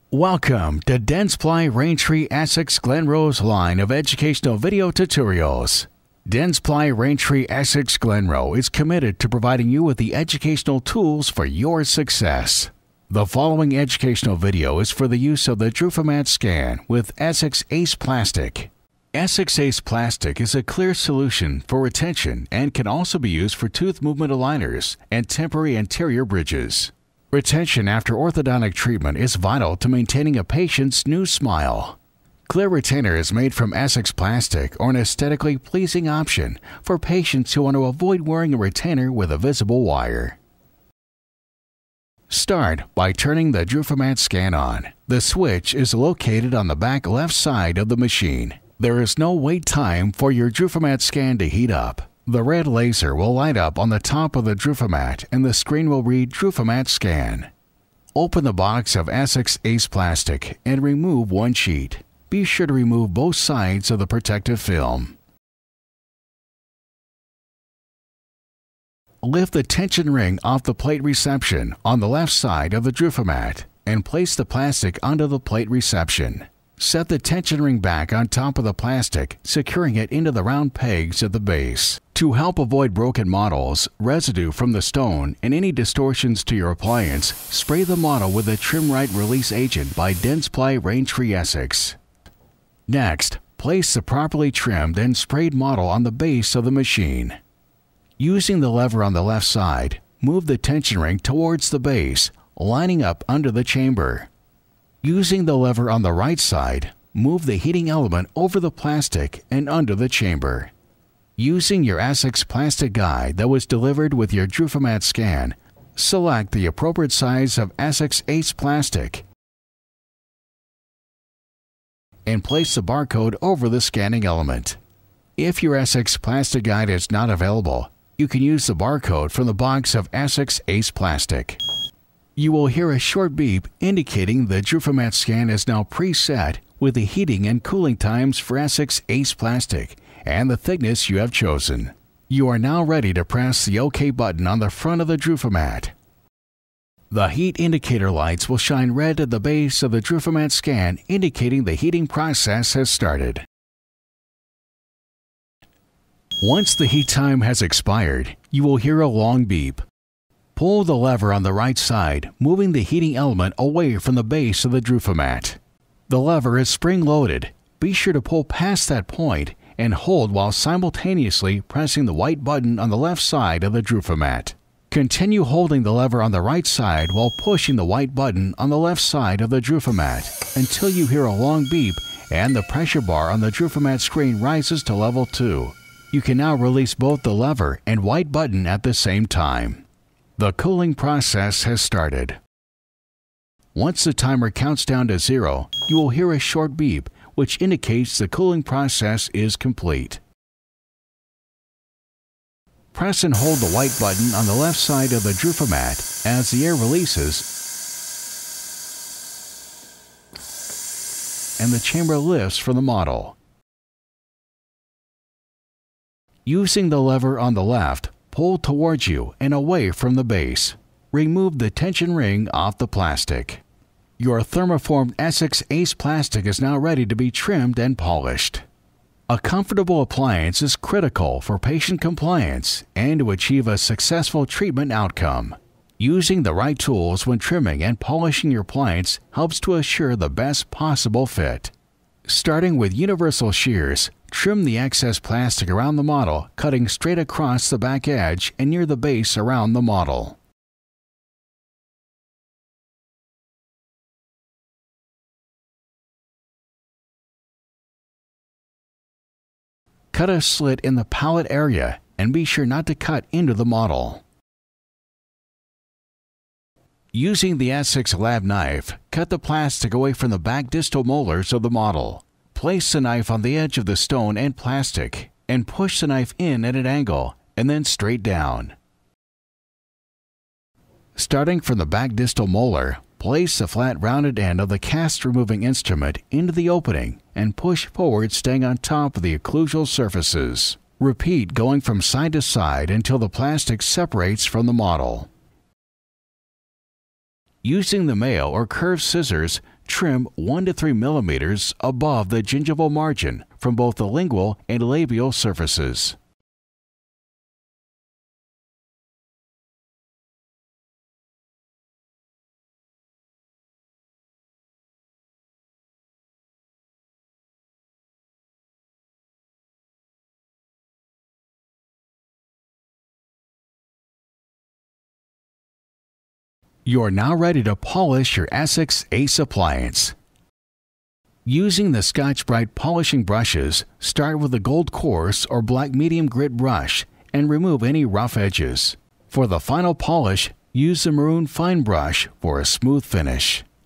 Welcome to Dentsply Raintree Essix Glenrose line of educational video tutorials. Dentsply Raintree Essix Glenrose is committed to providing you with the educational tools for your success. The following educational video is for the use of the Drufomat scan with Essix Ace Plastic. Essix Ace Plastic is a clear solution for retention and can also be used for tooth movement aligners and temporary anterior bridges. Retention after orthodontic treatment is vital to maintaining a patient's new smile. Clear retainer is made from Essix plastic or an aesthetically pleasing option for patients who want to avoid wearing a retainer with a visible wire. Start by turning the Drufomat scan on. The switch is located on the back left side of the machine. There is no wait time for your Drufomat scan to heat up. The red laser will light up on the top of the Drufomat and the screen will read Drufomat Scan. Open the box of Essix Ace Plastic and remove one sheet. Be sure to remove both sides of the protective film. Lift the tension ring off the plate reception on the left side of the Drufomat and place the plastic onto the plate reception. Set the tension ring back on top of the plastic, securing it into the round pegs at the base. To help avoid broken models, residue from the stone, and any distortions to your appliance, spray the model with a Trim Right Release Agent by Dentsply Raintree Essix. Next, place the properly trimmed and sprayed model on the base of the machine. Using the lever on the left side, move the tension ring towards the base, lining up under the chamber. Using the lever on the right side, move the heating element over the plastic and under the chamber. Using your Essix plastic guide that was delivered with your Drufomat scan, select the appropriate size of Essix Ace Plastic and place the barcode over the scanning element. If your Essix plastic guide is not available, you can use the barcode from the box of Essix Ace Plastic. You will hear a short beep indicating the Drufomat scan is now preset with the heating and cooling times for Essix Ace Plastic and the thickness you have chosen. You are now ready to press the OK button on the front of the Drufomat. The heat indicator lights will shine red at the base of the Drufomat scan, indicating the heating process has started. Once the heat time has expired, you will hear a long beep. Pull the lever on the right side, moving the heating element away from the base of the Drufomat. The lever is spring-loaded. Be sure to pull past that point and hold while simultaneously pressing the white button on the left side of the Drufomat. Continue holding the lever on the right side while pushing the white button on the left side of the Drufomat until you hear a long beep and the pressure bar on the Drufomat screen rises to level 2. You can now release both the lever and white button at the same time. The cooling process has started. Once the timer counts down to 0, you will hear a short beep, which indicates the cooling process is complete. Press and hold the white button on the left side of the Drufomat as the air releases and the chamber lifts from the model. Using the lever on the left, pull towards you and away from the base. Remove the tension ring off the plastic. Your thermoformed Essix Ace Plastic is now ready to be trimmed and polished. A comfortable appliance is critical for patient compliance and to achieve a successful treatment outcome. Using the right tools when trimming and polishing your appliance helps to assure the best possible fit. Starting with universal shears, trim the excess plastic around the model, cutting straight across the back edge and near the base around the model. Cut a slit in the palette area and be sure not to cut into the model. Using the Essix Lab knife, cut the plastic away from the back distal molars of the model. Place the knife on the edge of the stone and plastic and push the knife in at an angle and then straight down. Starting from the back distal molar, place the flat rounded end of the cast removing instrument into the opening and push forward, staying on top of the occlusal surfaces. Repeat going from side to side until the plastic separates from the model. Using the male or curved scissors, Trim 1 to 3 millimeters above the gingival margin from both the lingual and labial surfaces. You're now ready to polish your Essix Ace appliance. Using the Scotch-Brite polishing brushes, start with a gold coarse or black medium grit brush and remove any rough edges. For the final polish, use the maroon fine brush for a smooth finish.